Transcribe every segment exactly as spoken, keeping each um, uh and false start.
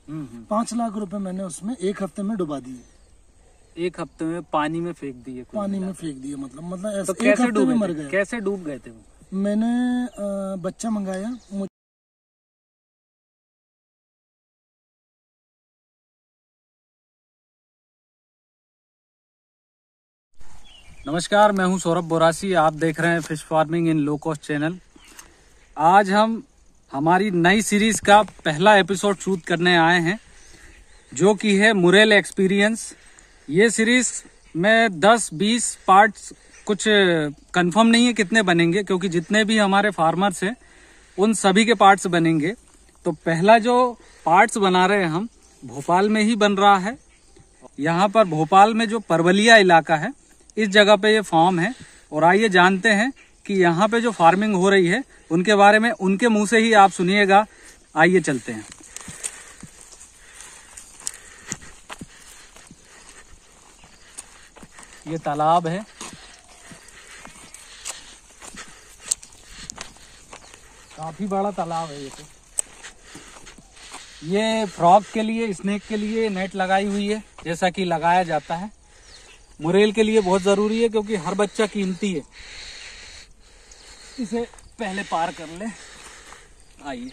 पाँच लाख रुपए मैंने उसमें एक हफ्ते में डुबा दिए। एक हफ्ते में पानी में फेंक दिए? पानी में फेंक दिए मतलब मतलब ऐसे तो एक हफ्ते में मर गए। कैसे डूब गए थे वो? मैंने आ, बच्चा मंगाया। नमस्कार, मैं हूं सौरभ बोरासी। आप देख रहे हैं fish farming in low cost channel. आज हम हमारी नई सीरीज का पहला एपिसोड शूट करने आए हैं, जो कि है मुरेल एक्सपीरियंस। ये सीरीज में दस बीस पार्ट्स, कुछ कंफर्म नहीं है कितने बनेंगे, क्योंकि जितने भी हमारे फार्मर्स हैं उन सभी के पार्ट्स बनेंगे। तो पहला जो पार्ट्स बना रहे हैं हम, भोपाल में ही बन रहा है। यहाँ पर भोपाल में जो परवलिया इलाका है, इस जगह पे ये फार्म है। और आइए जानते हैं कि यहाँ पे जो फार्मिंग हो रही है उनके बारे में, उनके मुंह से ही आप सुनिएगा। आइए चलते हैं। ये तालाब है, काफी बड़ा तालाब है ये तो। ये फ्रॉग के लिए, स्नेक के लिए नेट लगाई हुई है, जैसा कि लगाया जाता है। मुरेल के लिए बहुत जरूरी है, क्योंकि हर बच्चा कीमती है। इसे पहले पार कर ले। आइए,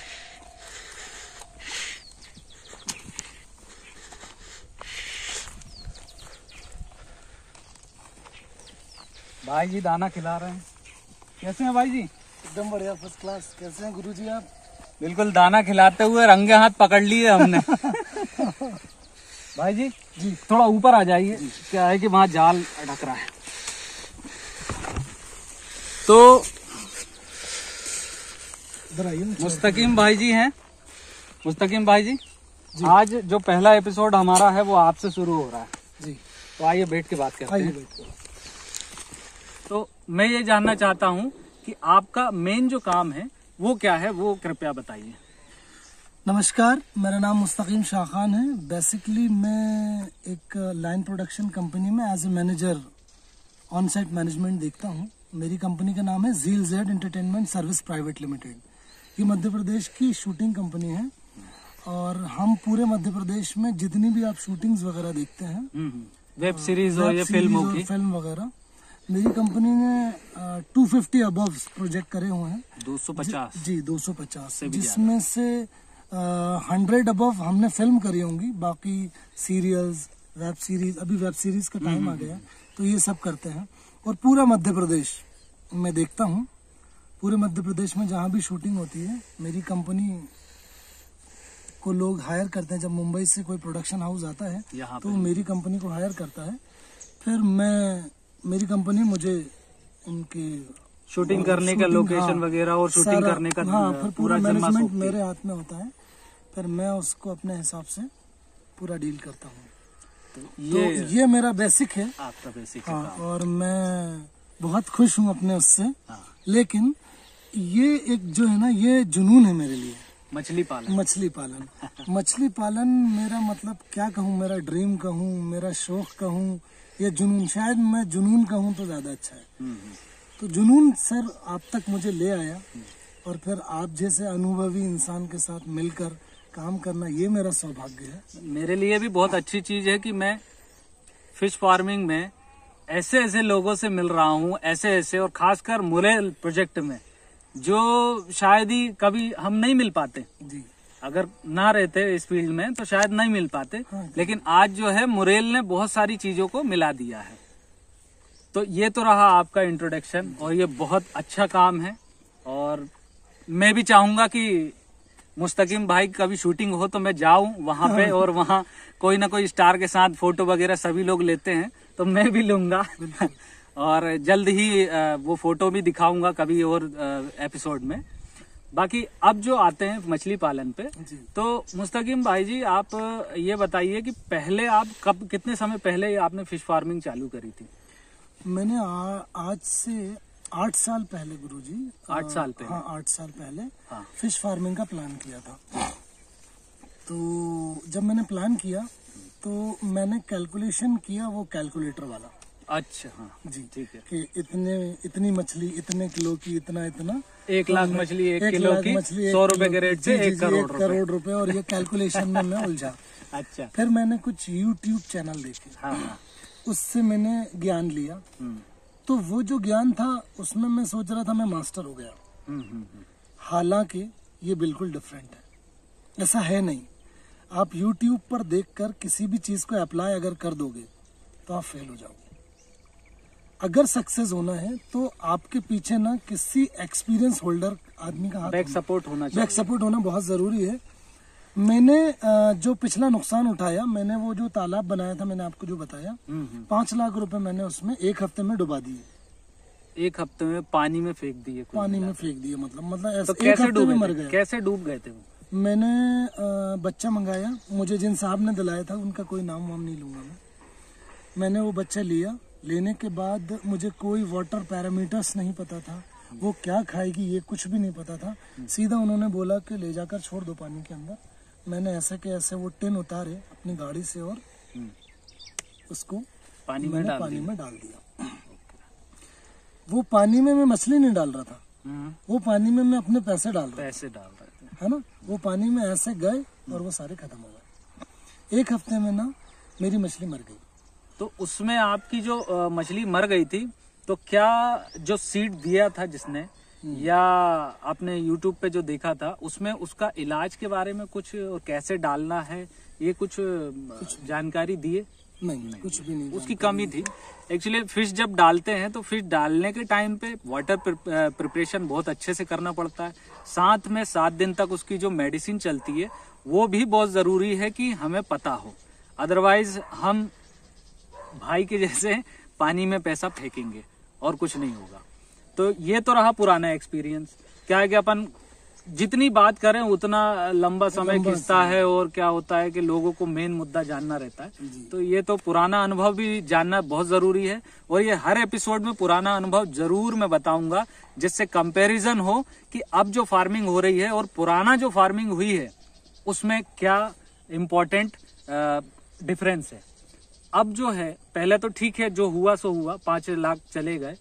भाई जी दाना खिला रहे हैं। कैसे हैं भाई जी? एकदम बढ़िया, फर्स्ट क्लास। कैसे हैं गुरुजी आप? बिल्कुल, दाना खिलाते हुए रंगे हाथ पकड़ लिए हमने। भाई जी जी थोड़ा ऊपर आ जाइए, क्या है कि वहां जाल अटक रहा है। तो मुस्तकीम भाई जी हैं। मुस्तकीम भाई जी, जी आज जो पहला एपिसोड हमारा है वो आपसे शुरू हो रहा है जी। तो आइए बैठ के बात करते हैं। बैठ के। तो मैं ये जानना चाहता हूँ कि आपका मेन जो काम है वो क्या है, वो कृपया बताइए। नमस्कार, मेरा नाम मुस्तकीम शाह खान है। बेसिकली मैं एक लाइन प्रोडक्शन कंपनी में as a manager on site management देखता हूँ। मेरी कंपनी का नाम है zeal Z entertainment service private limited. ये मध्य प्रदेश की शूटिंग कंपनी है, और हम पूरे मध्य प्रदेश में जितनी भी आप शूटिंग्स वगैरह देखते हैं, वेब सीरीज हो या फिल्म होगी, फिल्म वगैरह, मेरी कंपनी ने टू फिफ्टी अबव प्रोजेक्ट करे हुए हैं। दो सौ पचास जी, दो सौ पचास, जिसमें से हंड्रेड अबव हमने फिल्म करी होंगी। बाकी सीरियल्स, वेब सीरीज, अभी वेब सीरीज का टाइम आ गया, तो ये सब करते हैं। और पूरा मध्य प्रदेश मैं देखता हूँ। पूरे मध्य प्रदेश में जहाँ भी शूटिंग होती है, मेरी कंपनी को लोग हायर करते हैं। जब मुंबई से कोई प्रोडक्शन हाउस आता है तो मेरी कंपनी को हायर करता है। फिर मैं मेरी कंपनी मुझे उनके शूटिंग करने का लोकेशन हाँ, वगैरह और शूटिंग करने का हाँ, फिर पूरा मैनेजमेंट मेरे हाथ में होता है। फिर मैं उसको अपने हिसाब से पूरा डील करता हूँ। तो ये तो ये मेरा बेसिक है। आपका बेसिक हाँ, है। और मैं बहुत खुश हूँ अपने उससे। हाँ। लेकिन ये एक जो है ना, ये जुनून है मेरे लिए, मछली पालन। मछली पालन मछली पालन मेरा मतलब क्या कहूँ, मेरा ड्रीम कहूँ, मेरा शौक कहूँ, ये जुनून, शायद मैं जुनून कहूँ तो ज्यादा अच्छा है। तो जुनून सर आप तक मुझे ले आया, और फिर आप जैसे अनुभवी इंसान के साथ मिलकर काम करना, ये मेरा सौभाग्य है। मेरे लिए भी बहुत अच्छी चीज है कि मैं फिश फार्मिंग में ऐसे ऐसे लोगों से मिल रहा हूँ, ऐसे ऐसे, और खासकर मुरेल प्रोजेक्ट में, जो शायद ही कभी हम नहीं मिल पाते जी। अगर ना रहते इस फील्ड में तो शायद नहीं मिल पाते। हाँ, लेकिन आज जो है मुरेल ने बहुत सारी चीजों को मिला दिया है। तो ये तो रहा आपका इंट्रोडक्शन, और ये बहुत अच्छा काम है। और मैं भी चाहूंगा कि मुस्तकीम भाई कभी शूटिंग हो तो मैं जाऊं वहां पे, और वहां कोई ना कोई स्टार के साथ फोटो वगैरह सभी लोग लेते हैं, तो मैं भी लूंगा। और जल्द ही वो फोटो भी दिखाऊंगा कभी और एपिसोड में। बाकी अब जो आते हैं मछली पालन पे, तो मुस्तकीम भाई जी आप ये बताइए कि पहले आप कब, कितने समय पहले आपने फिश फार्मिंग चालू करी थी? मैंने आ, आज से आठ साल पहले गुरुजी, आठ साल पहले हाँ आठ साल पहले हाँ। फिश फार्मिंग का प्लान किया था। तो जब मैंने प्लान किया तो मैंने कैलकुलेशन किया वो कैलकुलेटर वाला। अच्छा हाँ जी ठीक है। कि इतने इतनी मछली इतने किलो की इतना इतना एक लाख मछली एक, एक किलो लाख की मछली एक सौ किलो रुपए के की, रेट जी, से जी, एक जी, करोड़ एक करोड़ रुपए। और ये कैलकुलेशन में मैं उलझा। अच्छा फिर मैंने कुछ यूट्यूब चैनल देखे, हाँ हाँ उससे मैंने ज्ञान लिया। तो वो जो ज्ञान था उसमें मैं सोच रहा था मैं मास्टर हो गया। हम्म, हम्म, हम्म। हालांकि ये बिल्कुल डिफरेंट है, ऐसा है नहीं। आप YouTube पर देखकर किसी भी चीज को अप्लाई अगर कर दोगे तो आप फेल हो जाओगे। अगर सक्सेस होना है तो आपके पीछे ना किसी एक्सपीरियंस होल्डर आदमी का हाथ बैक सपोर्ट होना चाहिए। बैक सपोर्ट होना बहुत जरूरी है। मैंने अ, जो पिछला नुकसान उठाया, मैंने वो जो तालाब बनाया था, मैंने आपको जो बताया, हम्म, हम्म। पांच लाख रुपए मैंने उसमें एक हफ्ते में डुबा दिए। एक हफ्ते में पानी में फेंक दिए कुल पानी मिला में के। फेंक दिए, मतलब मतलब तो ऐसे एक कैसे हफ्ते में मर डूबे थे? गया। कैसे डूब गए थे वो? मैंने अ, बच्चा मंगाया, मुझे जिन साहब ने दिलाया था उनका कोई नाम वाम नहीं लूंगा मैं। मैंने वो बच्चा लिया, लेने के बाद मुझे कोई वाटर पैरामीटर्स नहीं पता था, वो क्या खाएगी ये कुछ भी नहीं पता था। सीधा उन्होंने बोला कि ले जाकर छोड़ दो पानी के अंदर। मैंने ऐसे के ऐसे वो टिन उतारे अपनी गाड़ी से और उसको पानी में मैंने डाल पानी दिया। में डाल दिया। वो पानी में मैं मछली नहीं डाल रहा था, हम्म, वो पानी में मैं अपने पैसे डाल रहा पैसे डाल रहे थे। था, है ना। वो पानी में ऐसे गए और वो सारे खत्म हो गए। एक हफ्ते में ना मेरी मछली मर गई। तो उसमें आपकी जो अ, मछली मर गई थी, तो क्या जो सीड दिया था जिसने, या आपने यूट्यूब पे जो देखा था, उसमें उसका इलाज के बारे में कुछ और कैसे डालना है ये कुछ, कुछ जानकारी दिए? नहीं, नहीं कुछ भी नहीं। उसकी कमी थी। एक्चुअली फिश जब डालते हैं तो फिश डालने के टाइम पे वाटर प्रिपरेशन बहुत अच्छे से करना पड़ता है। साथ में सात दिन तक उसकी जो मेडिसिन चलती है वो भी बहुत जरूरी है कि हमें पता हो, अदरवाइज हम भाई के जैसे पानी में पैसा फेंकेंगे और कुछ नहीं होगा। तो ये तो रहा पुराना एक्सपीरियंस। क्या है कि अपन जितनी बात करें उतना लंबा समय खिंचता है, और क्या होता है कि लोगों को मेन मुद्दा जानना रहता है। तो ये तो पुराना अनुभव भी जानना बहुत जरूरी है, और ये हर एपिसोड में पुराना अनुभव जरूर मैं बताऊंगा, जिससे कंपैरिजन हो कि अब जो फार्मिंग हो रही है और पुराना जो फार्मिंग हुई है उसमें क्या इम्पोर्टेंट डिफरेंस है। अब जो है, पहले तो ठीक है जो हुआ सो हुआ, पांच लाख चले गए।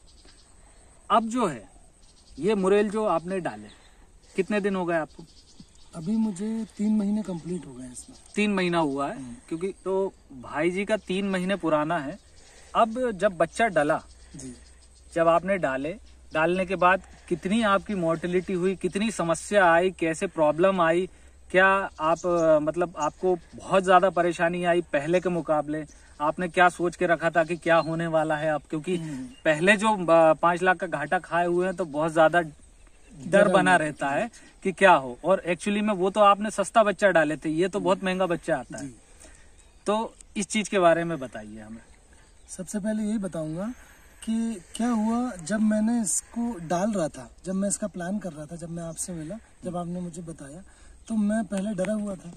अब जो है ये मुरेल जो आपने डाले, कितने दिन हो गए आपको? अभी मुझे तीन महीने कंप्लीट हो गए इसमें। तीन महीना हुआ है, क्योंकि तो भाई जी का तीन महीने पुराना है। अब जब बच्चा डला, जी, जब आपने डाले, डालने के बाद कितनी आपकी मोर्टेलिटी हुई, कितनी समस्या आई, कैसे प्रॉब्लम आई, क्या आप अ, मतलब आपको बहुत ज्यादा परेशानी आई पहले के मुकाबले? आपने क्या सोच के रखा था कि क्या होने वाला है अब? क्योंकि पहले जो अ, पांच लाख का घाटा खाए हुए हैं तो बहुत ज्यादा डर बना रहता है कि क्या हो। और एक्चुअली में वो तो आपने सस्ता बच्चा डाले थे, ये तो बहुत महंगा बच्चा आता है। तो इस चीज के बारे में बताइए हमें। सबसे पहले यही बताऊंगा कि क्या हुआ जब मैंने इसको डाल रहा था, जब मैं इसका प्लान कर रहा था, जब मैं आपसे मिला, जब आपने मुझे बताया, तो मैं पहले डरा हुआ था।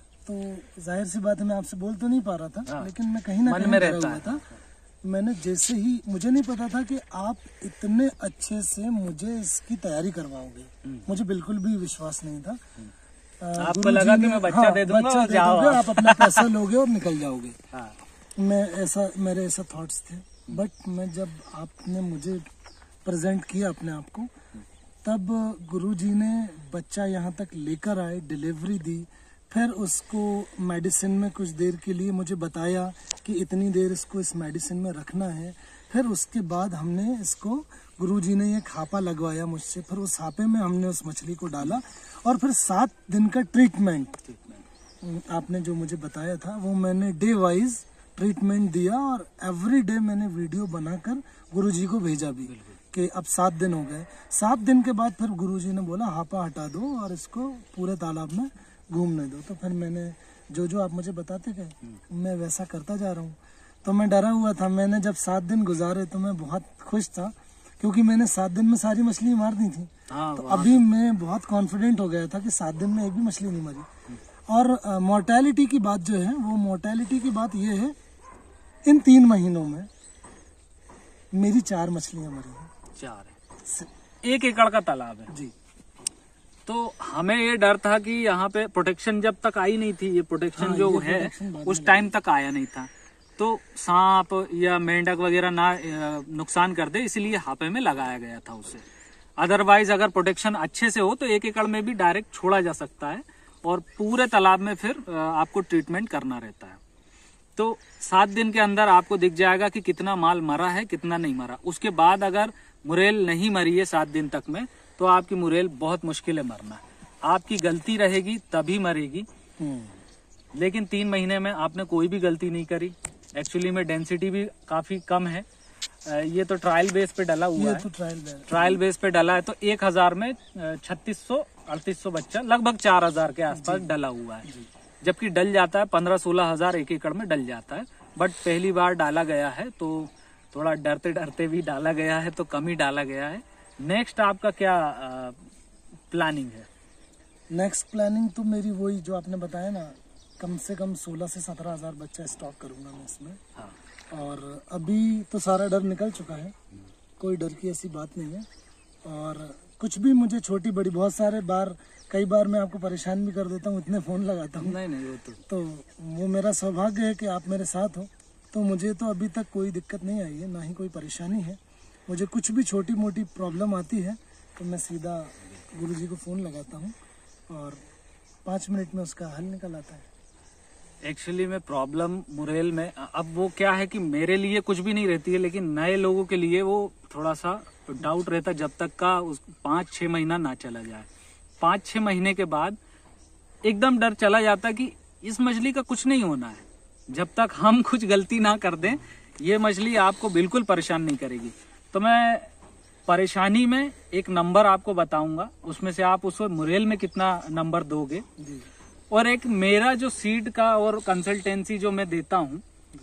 तो जाहिर सी बात है मैं आपसे बोल तो नहीं पा रहा था, हाँ। लेकिन मैं कहीं ना मन कहीं में डरा रहता हुआ है। था। मैंने जैसे ही, मुझे नहीं पता था कि आप इतने अच्छे से मुझे इसकी तैयारी करवाओगे, मुझे बिल्कुल भी विश्वास नहीं था। अ, आपको गुरुजी लगा कि ने- मैं बच्चा हाँ, दे दूंगा बच्चा और दे जाओ दोगे, आप। आप अपना पैसा लोगे और निकल जाओगे। हाँ। मैं ऐसा, मेरे ऐसा थॉट्स थे। बट मैं जब आपने मुझे प्रेजेंट किया अपने आप को, तब गुरुजी ने बच्चा यहाँ तक लेकर आए, डिलीवरी दी, फिर उसको मेडिसिन में कुछ देर के लिए मुझे बताया कि इतनी देर इसको इस मेडिसिन में रखना है। फिर उसके बाद हमने इसको, गुरुजी ने ये खापा लगवाया मुझसे, फिर उस खापे में हमने उस मछली को डाला, और फिर सात दिन का ट्रीटमेंट आपने जो मुझे बताया था वो मैंने डे वाइज ट्रीटमेंट दिया, और एवरी डे मैंने वीडियो बनाकर गुरुजी को भेजा भी कि अब सात दिन हो गए। सात दिन के बाद फिर गुरुजी ने बोला हापा हटा दो और इसको पूरे तालाब में घूमने दो। तो फिर मैंने जो जो आप मुझे बताते गए मैं वैसा करता जा रहा हूँ। तो मैं डरा हुआ था। मैंने जब सात दिन गुजारे तो मैं बहुत खुश था, क्योंकि मैंने सात दिन में सारी मछली मार दी थी। हाँ, तो अभी मैं बहुत कॉन्फिडेंट हो गया था कि सात दिन में एक भी मछली नहीं मरी। और मोर्टेलिटी की बात जो है, वो मोर्टेलिटी की बात ये है, इन तीन महीनों में मेरी चार मछलियां मरी हैं। चार है, एक एकड़ का तालाब है जी। तो हमें ये डर था कि यहाँ पे प्रोटेक्शन जब तक आई नहीं थी, ये प्रोटेक्शन हाँ, जो ये है प्रोटेक्शन बाद उस में टाइम तक आया नहीं था। तो सांप या मेंढक वगैरह ना नुकसान कर दे, इसलिए हापे में लगाया गया था उसे। अदरवाइज अगर प्रोटेक्शन अच्छे से हो तो एक एकड़ में भी डायरेक्ट छोड़ा जा सकता है और पूरे तालाब में फिर आपको ट्रीटमेंट करना रहता है। तो सात दिन के अंदर आपको दिख जाएगा कि कितना माल मरा है, कितना नहीं मरा। उसके बाद अगर मुरेल नहीं मरी है सात दिन तक में, तो आपकी मुरेल बहुत मुश्किल है मरना। आपकी गलती रहेगी तभी मरेगी, लेकिन तीन महीने में आपने कोई भी गलती नहीं करी। एक्चुअली में डेंसिटी भी काफी कम है। ये तो ट्रायल बेस पे डला हुआ है, तो ट्रायल बेस ट्रायल बेस पे डला है। तो एक हजार में छत्तीस सौ अड़तीस सौ बच्चा लगभग चार हजार के आसपास डला हुआ है, जबकि डल जाता है पंद्रह सोलह हजार एक एकड़ में डल जाता है। बट पहली बार डाला गया है तो थोड़ा डरते डरते भी डाला गया है, तो कम ही डाला गया है। नेक्स्ट आपका क्या प्लानिंग है? नेक्स्ट प्लानिंग तो मेरी वही जो आपने बताया ना, कम से कम सोलह से सत्रह हजार बच्चा स्टॉक करूंगा मैं इसमें। हाँ। और अभी तो सारा डर निकल चुका है, कोई डर की ऐसी बात नहीं है। और कुछ भी मुझे छोटी बड़ी बहुत सारे बार कई बार मैं आपको परेशान भी कर देता हूँ, इतने फोन लगाता हूँ। नहीं नहीं वो तो तो वो मेरा सौभाग्य है कि आप मेरे साथ हो। तो मुझे तो अभी तक कोई दिक्कत नहीं आई है, ना ही कोई परेशानी है। मुझे कुछ भी छोटी मोटी प्रॉब्लम आती है तो मैं सीधा गुरुजी को फ़ोन लगाता हूँ और पाँच मिनट में उसका हल निकल आता है। एक्चुअली में प्रॉब्लम मुरेल में अब वो क्या है कि मेरे लिए कुछ भी नहीं रहती है, लेकिन नए लोगों के लिए वो थोड़ा सा डाउट रहता है जब तक का उस पाँच छः महीना ना चला जाए। पाँच छः महीने के बाद एकदम डर चला जाता है कि इस मछली का कुछ नहीं होना है। जब तक हम कुछ गलती ना कर दें, ये मछली आपको बिल्कुल परेशान नहीं करेगी। तो मैं परेशानी में एक नंबर आपको बताऊंगा, उसमें से आप उस मुरेल में कितना नंबर दोगे। और एक मेरा जो सीड का और कंसल्टेंसी जो मैं देता हूँ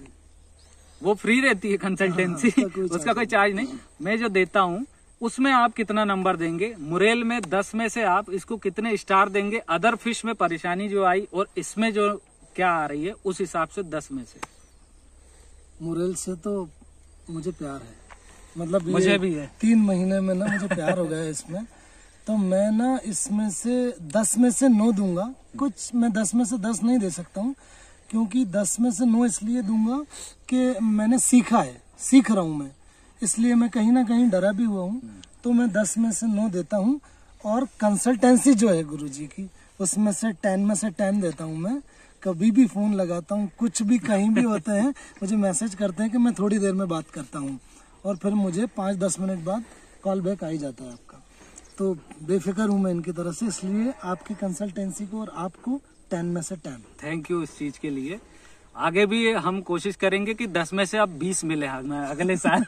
वो फ्री रहती है कंसल्टेंसी, हाँ, उसका, कोई, उसका कोई चार्ज नहीं। मैं जो देता हूँ उसमें आप कितना नंबर देंगे? मुरेल में दस में से आप इसको कितने स्टार देंगे? अदर फिश में परेशानी जो आई और इसमें जो क्या आ रही है उस हिसाब से दस में से। मुरेल से तो मुझे प्यार है, मतलब मुझे भी है। तीन महीने में ना मुझे प्यार हो गया है इसमें। तो मैं ना इसमें से दस में से नौ दूंगा। कुछ मैं दस में से दस नहीं दे सकता हूँ, क्योंकि दस में से नौ इसलिए दूंगा कि मैंने सीखा है, सीख रहा हूँ मैं, इसलिए मैं कहीं ना कहीं डरा भी हुआ हूँ। तो मैं दस में से नौ देता हूँ। और कंसल्टेंसी जो है गुरुजी की, उसमें से टेन में से टेन देता हूँ मैं। कभी भी फोन लगाता हूँ, कुछ भी कहीं भी होते हैं, मुझे मैसेज करते हैं कि मैं थोड़ी देर में बात करता हूँ, और फिर मुझे पाँच दस मिनट बाद कॉल बैक आ ही जाता है आपका। तो बेफिक्र हूँ मैं इनकी तरफ से, इसलिए आपकी कंसल्टेंसी को और आपको टेन में से टेन। थैंक यू इस चीज के लिए। आगे भी हम कोशिश करेंगे कि दस में से अब बीस मिले हमें अगले साल।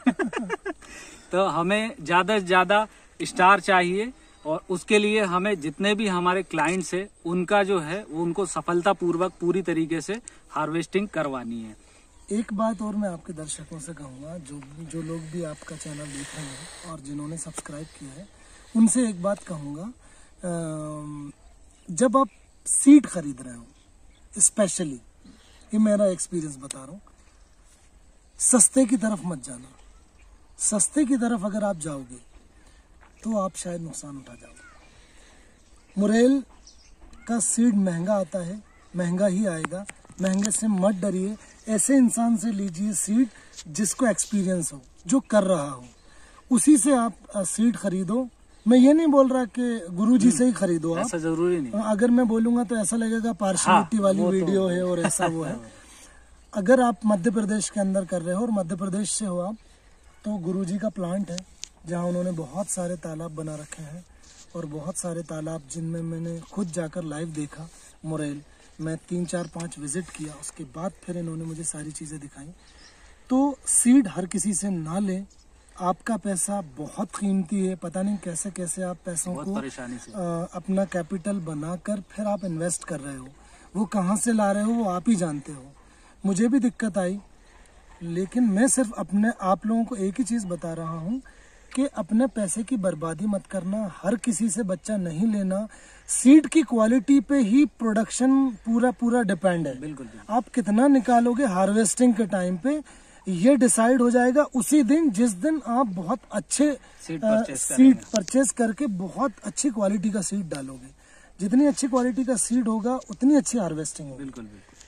तो हमें ज्यादा से ज्यादा स्टार चाहिए, और उसके लिए हमें जितने भी हमारे क्लाइंट्स है उनका जो है वो उनको सफलता पूर्वक पूरी तरीके से हार्वेस्टिंग करवानी है। एक बात और मैं आपके दर्शकों से कहूँगा, जो जो लोग भी आपका चैनल देख रहे हैं और जिन्होंने सब्सक्राइब किया है, उनसे एक बात कहूँगा, जब आप सीड खरीद रहे हो, स्पेशली ये मेरा एक्सपीरियंस बता रहा हूँ, सस्ते की तरफ मत जाना। सस्ते की तरफ अगर आप जाओगे तो आप शायद नुकसान उठा जाओगे। मुरेल का सीड महंगा आता है, महंगा ही आएगा, महंगे से मत डरिए। ऐसे इंसान से लीजिए सीड जिसको एक्सपीरियंस हो, जो कर रहा हो, उसी से आप सीड खरीदो। मैं ये नहीं बोल रहा कि गुरुजी से ही खरीदो आप, ऐसा जरूरी नहीं। अगर मैं बोलूंगा तो ऐसा लगेगा पार्शियलिटी हाँ, वाली वीडियो तो है और ऐसा वो है। अगर आप मध्य प्रदेश के अंदर कर रहे हो और मध्य प्रदेश से हो आप, तो गुरुजी का प्लांट है जहाँ उन्होंने बहुत सारे तालाब बना रखे हैं, और बहुत सारे तालाब जिनमें मैंने खुद जाकर लाइव देखा। मुरेल मैं तीन चार पाँच विजिट किया, उसके बाद फिर इन्होंने मुझे सारी चीज़ें दिखाई। तो सीड हर किसी से ना लें, आपका पैसा बहुत कीमती है। पता नहीं कैसे कैसे आप पैसों को आ, अपना कैपिटल बनाकर फिर आप इन्वेस्ट कर रहे हो, वो कहाँ से ला रहे हो वो आप ही जानते हो। मुझे भी दिक्कत आई, लेकिन मैं सिर्फ अपने आप लोगों को एक ही चीज़ बता रहा हूँ कि अपने पैसे की बर्बादी मत करना, हर किसी से बच्चा नहीं लेना। सीड की क्वालिटी पे ही प्रोडक्शन पूरा पूरा डिपेंड है। बिल्कुल, बिल्कुल। आप कितना निकालोगे हार्वेस्टिंग के टाइम पे, ये डिसाइड हो जाएगा उसी दिन जिस दिन आप बहुत अच्छे सीड परचेस, सीड परचेस करके बहुत अच्छी क्वालिटी का सीड डालोगे। जितनी अच्छी क्वालिटी का सीड होगा उतनी अच्छी हार्वेस्टिंग होगी। बिल्कुल बिल्कुल।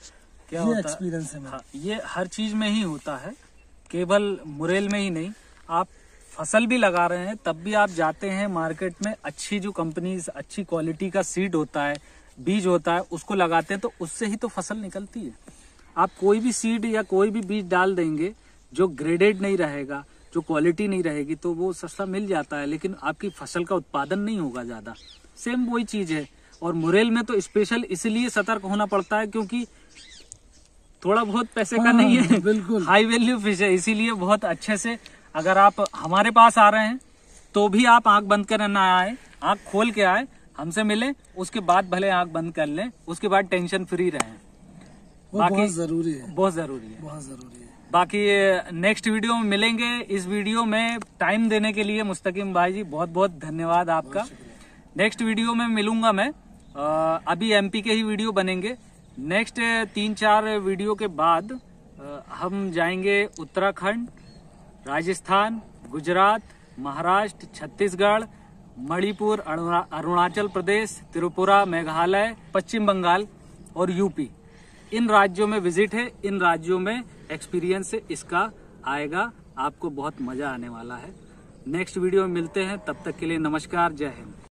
क्या ये होता एक्सपीरियंस है है, मेरा। हाँ, ये हर चीज में ही होता है, केवल मुरेल में ही नहीं। आप फसल भी लगा रहे हैं तब भी आप जाते हैं मार्केट में, अच्छी जो कंपनीज, अच्छी क्वालिटी का सीड होता है, बीज होता है, उसको लगाते हैं तो उससे ही तो फसल निकलती है। आप कोई भी सीड या कोई भी बीज डाल देंगे जो ग्रेडेड नहीं रहेगा, जो क्वालिटी नहीं रहेगी, तो वो सस्ता मिल जाता है लेकिन आपकी फसल का उत्पादन नहीं होगा ज्यादा। सेम वही चीज है। और मुरेल में तो स्पेशल इसलिए सतर्क होना पड़ता है क्योंकि थोड़ा बहुत पैसे का हाँ, नहीं है, बिल्कुल हाई वैल्यू फिश है, इसीलिए बहुत अच्छे से अगर आप हमारे पास आ रहे हैं तो भी आप आंख बंद कर ना आए, आंख खोल के आए, हमसे मिले, उसके बाद भले आंख बंद कर लें, उसके बाद टेंशन फ्री रहें। वो बाकी बहुत जरूरी है, बहुत जरूरी है, बहुत जरूरी है। बाकी नेक्स्ट वीडियो में मिलेंगे। इस वीडियो में टाइम देने के लिए मुस्तकीम भाई जी बहुत बहुत धन्यवाद आपका। नेक्स्ट वीडियो में मिलूंगा मैं, आ, अभी एमपी के ही वीडियो बनेंगे। नेक्स्ट तीन चार वीडियो के बाद आ, हम जाएंगे उत्तराखंड, राजस्थान, गुजरात, महाराष्ट्र, छत्तीसगढ़, मणिपुर, अरुणा- अरुणाचल प्रदेश, त्रिपुरा, मेघालय, पश्चिम बंगाल और यूपी। इन राज्यों में विजिट है, इन राज्यों में एक्सपीरियंस इसका आएगा, आपको बहुत मजा आने वाला है। नेक्स्ट वीडियो में मिलते हैं, तब तक के लिए नमस्कार, जय हिंद।